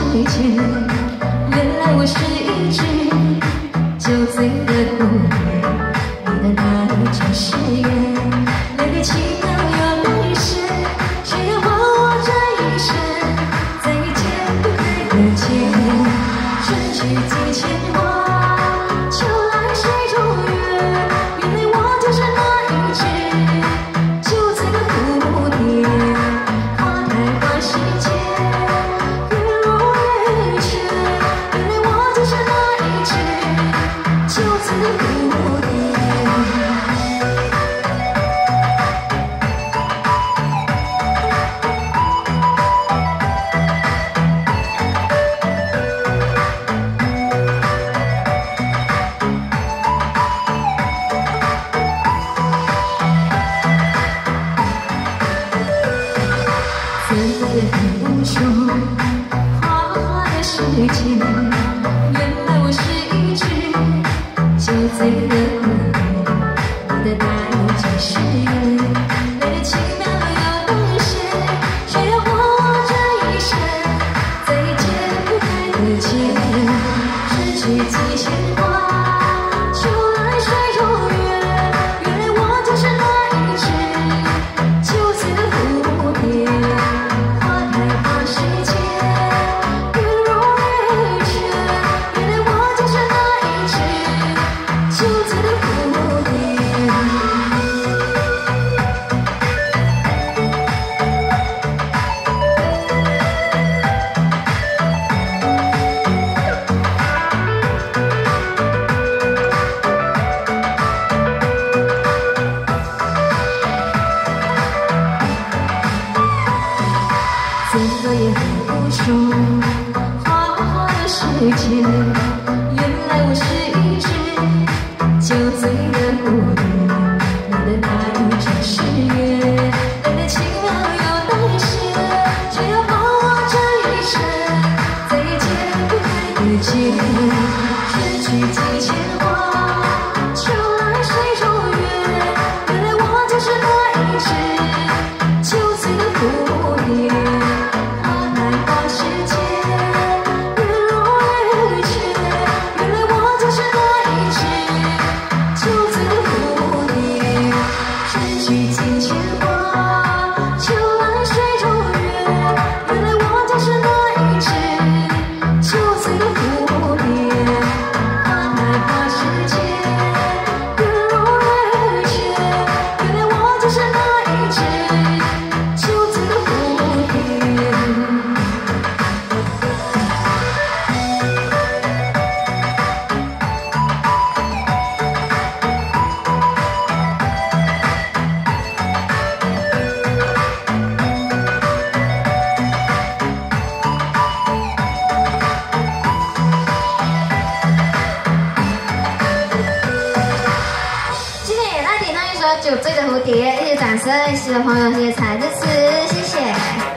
界，原来我是一只酒醉的蝴蝶，你的那一场誓言，泪里奇妙又难舍，谁要和我这一生，再见不开的结，春去几千花，秋来水中月，原来我就是那一只酒醉的蝴蝶，花开花时节。 无穷花花的世界，原来我是一只酒醉的蝴蝶，你的那一场誓言，泪的奇妙又难舍，谁要和我这一生，再解不开的结，失去几千花，秋来水中月，原来我就是那一只酒醉的蝴蝶。 怎么也不出花花的世界，原来我是一只酒醉的蝴蝶，你的那一场誓言，泪的奇妙又难舍，谁要和我这一生，再也解不开的结，失去几千花，秋来水中月，原来我就是那一只酒醉的蝴蝶。 酒醉的蝴蝶，谢谢掌声，谢谢朋友，谢谢彩支持，谢谢。